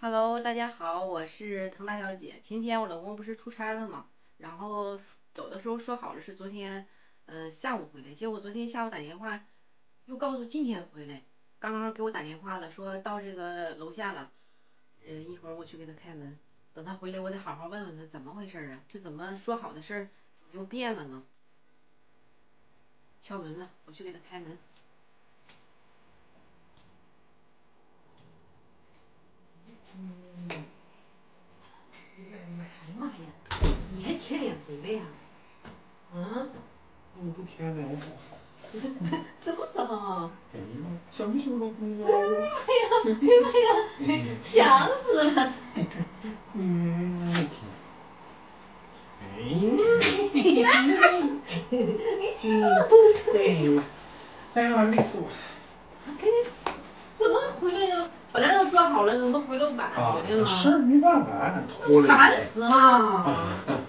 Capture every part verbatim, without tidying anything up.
Hello，大家好，我是滕大小姐。今天我老公不是出差了嘛，然后走的时候说好了是昨天，呃下午回来，结果昨天下午打电话又告诉今天回来，刚刚给我打电话了，说到这个楼下了，呃一会儿我去给他开门，等他回来我得好好问问他怎么回事啊，这怎么说好的事儿怎么又变了呢？敲门了，我去给他开门。哎呀妈呀，你还贴脸回来呀？嗯？ 我不天凉快， 怎么着？ 哎呀，想不想老公啊？ 哎呀哎呀，想死了！ 嗯，哎呀， 哎呀， 嗯，哎呀妈，哎呀妈，累死我了！ 怎么回来的？本来都说好了，怎么回来晚啊， 回来了？ 事儿没办法，拖了一烦天。 死了！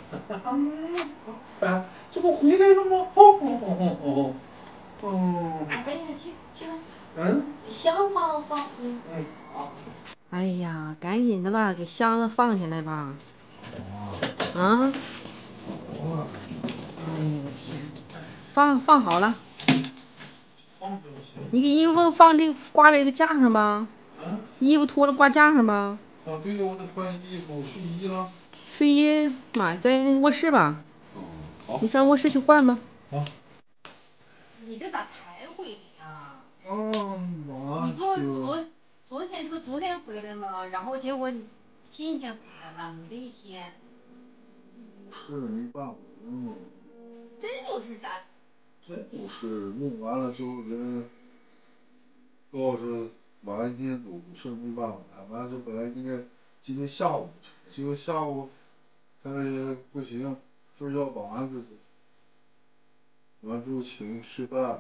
啊，这不回来了吗？哦哦哦哦哦。哦。 哎呀，去去吧， 嗯香放放。嗯。 嗯，好。 哎呀，赶紧的吧，给箱子放下来吧。啊？ 好了。 哎呦我天！放放好了， 放就行。 你给衣服放这挂这个架上吧。 啊？ 衣服脱了挂架上吧。 啊，对呀，我得换衣服、睡衣了。 睡衣妈呀，在卧室吧。 嗯，好。 你上卧室去换吧。 好。 你这咋才回来呀？ 嗯， 你不那就。 昨昨天说昨天回来吗？然后结果你今天回来了，你这一天是没办法弄， 真有事咋？ 真不是弄完了之后人告诉晚一天走，事没办法。完了这本来应该今天下午，结果下午他说不行，非要保安子走。完之后请吃饭，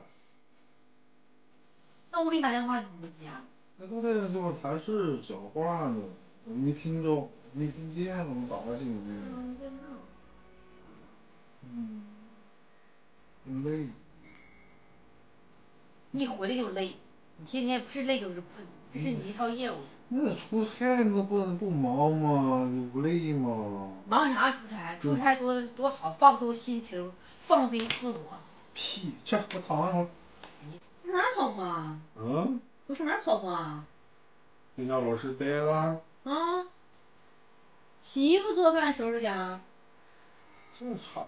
那我给你打电话你不接啊？ 那都在这块谈事讲话呢，我没听着，没听见，我打过去呢。 嗯，在那。 嗯，真累。 你一回来就累，你天天不是累就是困，这是你一套业务。 那出差那不能不忙吗？你不累吗？ 忙啥出差？出差多多好，放松心情，放飞自我。 屁，这我躺上。 上哪儿跑啊？ 嗯， 我上哪儿跑啊？ 跟家老师待了。 啊，洗衣服、做饭、收拾家， 这差。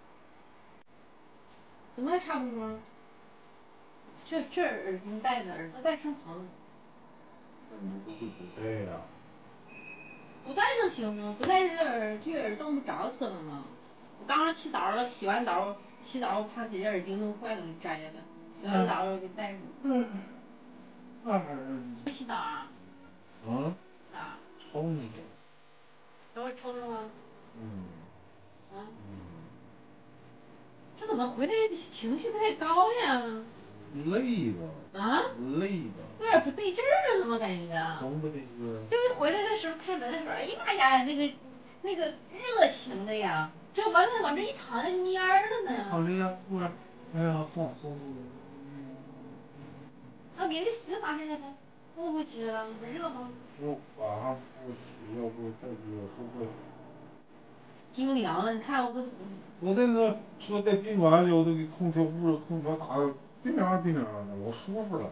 怎么还差不多？这这耳钉戴的，耳朵戴生疼。 那你不会不带呀？ 不戴能行吗？不戴这耳这耳洞不着死了吗？我刚刚洗澡了，洗完澡洗澡怕给这耳钉弄坏了，给摘了。洗完澡给戴上。 嗯，那还是。 不洗澡啊？ 啊？ 啊？ 抽你。 等会儿抽抽吗？ 嗯啊？ 嗯。 这怎么回来情绪不太高呀？ 累的。 啊？ 累的。 有点不对劲儿了，怎么感觉啊？ 怎么不得劲儿？ 这回回来的时候开门的时候，哎呀妈呀，那个那个热情的呀，这完了往这一躺就蔫儿了呢。 好累呀，不然，哎呀，放松。 那给那洗发现在呗，不不洗了，不热吗？ 不，晚上不洗，要不太热，受不了。 挺凉了，你看我不。 我在那说在宾馆里，我都给空调屋里空调打的冰凉冰凉的，老舒服了。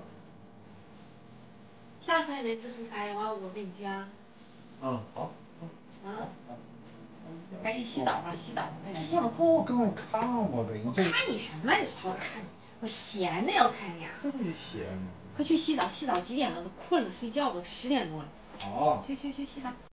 下次还得自出差，完我给你去啊。 嗯，好。 啊，赶紧洗澡吧，洗澡吧，快点。 你想跟我跟我看我呗？你这看你什么？你我看你，我闲的要看你啊。 特别闲。 快去洗澡，洗澡几点了？都困了，睡觉吧，十点多了。 好。 去去去洗澡。